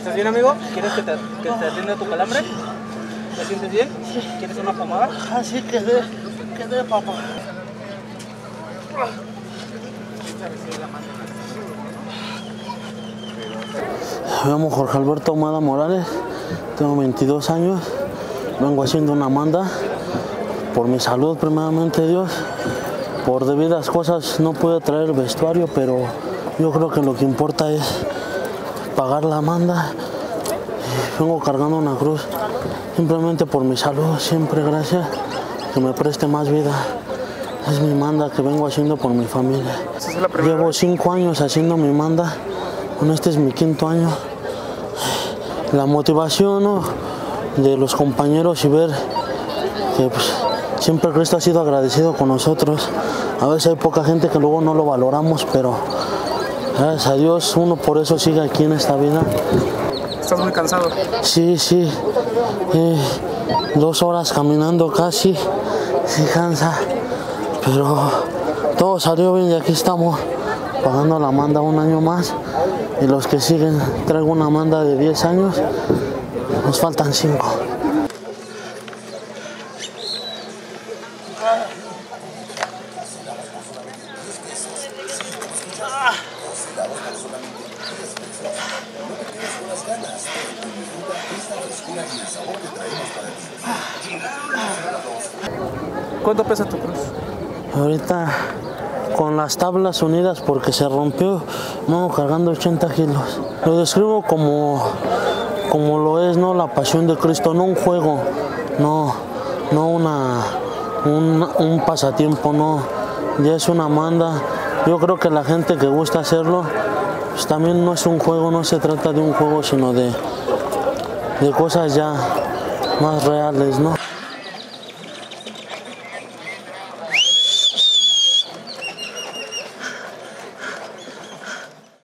¿Estás bien, amigo? ¿Quieres que te atienda tu calambre? ¿Te sientes bien? ¿Quieres una pomada? Así quedé, papá. Me llamo Jorge Alberto Ahumada Morales, tengo 22 años, vengo haciendo una manda por mi salud, primeramente Dios. Por debidas cosas no pude traer el vestuario, pero yo creo que lo que importa es pagar la manda. Vengo cargando una cruz simplemente por mi salud, siempre gracias, que me preste más vida. Es mi manda que vengo haciendo por mi familia. Llevo 5 años haciendo mi manda, bueno, este es mi 5.º año. La motivación, ¿no?, de los compañeros y ver que pues, siempre Cristo ha sido agradecido con nosotros. A veces hay poca gente que luego no lo valoramos, pero gracias a Dios uno por eso sigue aquí en esta vida. ¿Estás muy cansado? Sí, 2 horas caminando casi, sí cansa, pero todo salió bien y aquí estamos pagando la manda 1 año más. Y los que siguen, traigo una manda de 10 años, nos faltan 5. ¿Cuánto pesa tu cruz? Ahorita con las tablas unidas porque se rompió, no, cargando 80 kilos. Lo describo como lo es, ¿no?, la pasión de Cristo, no un juego, no un pasatiempo, no, ya es una manda. Yo creo que la gente que gusta hacerlo, pues también no es un juego, no se trata de un juego, sino de cosas ya más reales, ¿no?